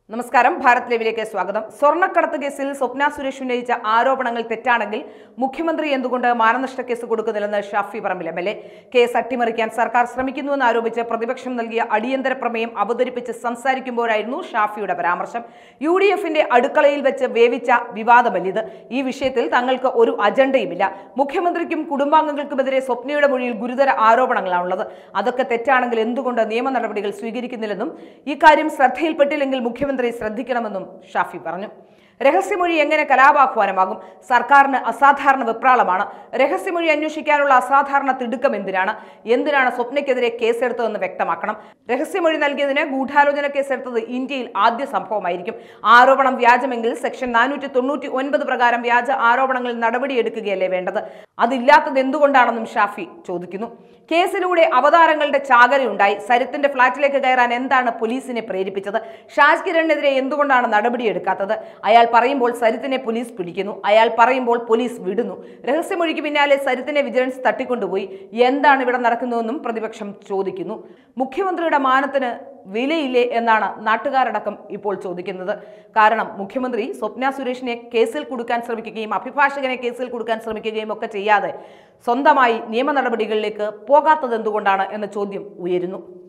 നമസ്കാരം. ഭാരത് ലൈവിലേക്ക് സ്വാഗതം. സ്വർണ്ണക്കടത്ത് കേസിൽ സ്വപ്ന സുരേഷ് ഉന്നയിച്ച ആരോപണങ്ങൾ തെറ്റാണെങ്കിൽ മുഖ്യമന്ത്രി എന്തുകൊണ്ട് മാനനഷ്ട കേസ് കൊടുക്കുന്നില്ലെന്ന് ഷാഫി പറമ്പിൽ എംഎൽഎ. കേസ് അട്ടിമറിക്കാൻ സർക്കാർ ശ്രമിക്കുന്നുവെന്ന് ആരോപിച്ച് പ്രതിപക്ഷം നൽകിയ അടിയന്തര പ്രമേയം അവതരിപ്പിച്ച് സംസാരിക്കുമ്പോഴായിരുന്നു ഷാഫിയുടെ പരാമർശം. UDFന്റെ അടുക്കളയിൽ വെച്ച് വേവിച്ച വിവാദമല്ലിത്. ഈ വിഷയത്തിൽ തങ്ങൾക്ക് ഒരു അജണ്ടയുമില്ല. മുഖ്യമന്ത്രിക്കും കുടുംബാംഗങ്ങൾക്കുമെതിരെ സ്വപ്നയുടെ മൊഴിയിൽ ഗുരുതര ആരോപണങ്ങളാണുള്ളത്. അതൊക്കെ തെറ്റാണെങ്കിൽ എന്തുകൊണ്ട് നിയമ നടപടികൾ സ്വീകരിക്കുന്നില്ലെന്നും ഇക്കാര്യം ശ്രദ്ധയിൽപ്പെട്ടില്ലെങ്കിൽ മുഖ്യമന്ത്രി ശ്രദ്ധിക്കണമെന്നും ഷാഫി പറഞ്ഞു. രഹസ്യമൊഴി എങ്ങനെ കലാപാഹ്വാനമാകും? സർക്കാരിന് അസാധാരണ വെപ്രാളമാണ്. രഹസ്യമൊഴി അന്വേഷിക്കാനുള്ള അസാധാരണ തിടുക്കം എന്തിനാണ് സ്വപ്നയ്ക്കെതിരെ കേസെടുത്തതെന്ന് വ്യക്തമാക്കണം. രഹസ്യമൊഴി നൽകിയതിന് ഗൂഢാലോചന കേസെടുത്തത് ഇന്ത്യയിൽ ആദ്യ സംഭവമായിരിക്കും. ആരോപണം വ്യാജമെങ്കിൽ സെക്ഷൻ 499 പ്രകാരം വ്യാജ ആരോപണങ്ങളിൽ നടപടിയെടുക്കുകയല്ലേ വേണ്ടത്? അതില്ലാത്തത് എന്തുകൊണ്ടാണെന്നും ഷാഫി ചോദിക്കുന്നു. കേസിലൂടെ അവതാരങ്ങളുടെ ചാകരയുണ്ടായി. സരിത്തിന്റെ ഫ്ളാറ്റിലേക്ക് കയറാൻ എന്താണ് പോലീസിനെ പ്രേരിപ്പിച്ചത്? ഷാജ് കിരണിനെതിരെ എന്തുകൊണ്ടാണ് നടപടിയെടുക്കാത്തത്? അയാൾ പറയുമ്പോൾ സരിത്തിനെ പോലീസ് പിടിക്കുന്നു, അയാൾ പറയുമ്പോൾ പോലീസ് വിടുന്നു. രഹസ്യമൊഴിക്ക് പിന്നാലെ സരിത്തിനെ വിജിലൻസ് തട്ടിക്കൊണ്ടുപോയി. എന്താണ് ഇവിടെ നടക്കുന്നതെന്നും പ്രതിപക്ഷം ചോദിക്കുന്നു. മുഖ്യമന്ത്രിയുടെ മാനത്തിന് വിലയില്ലേ എന്നാണ് നാട്ടുകാരടക്കം ഇപ്പോൾ ചോദിക്കുന്നത്. കാരണം മുഖ്യമന്ത്രി സ്വപ്ന സുരേഷിനെ കേസിൽ കുടുക്കാൻ ശ്രമിക്കുകയും അഭിഭാഷകനെ കേസിൽ കുടുക്കാൻ ശ്രമിക്കുകയും ഒക്കെ ചെയ്യാതെ സ്വന്തമായി നിയമ നടപടികളിലേക്ക് പോകാത്തത് എന്തുകൊണ്ടാണ് എന്ന ചോദ്യം ഉയരുന്നു.